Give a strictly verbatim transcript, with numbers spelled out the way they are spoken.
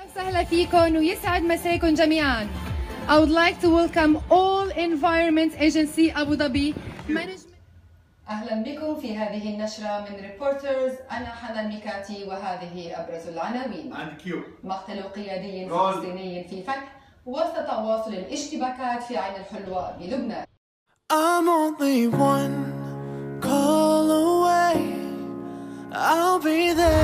وسهلا فيكم ويسعد مساكم جميعا. I would like to welcome all Environment Agency Abu Dhabi Management. أهلا بكم في هذه النشرة من ريبورترز. أنا حنان ميكاتي وهذه أبرز العناوين. مقتل قيادي فلسطيني في فك وسط تواصل الاشتباكات في عين الحلوة بلبنان. I'm only one call away. I'll be there.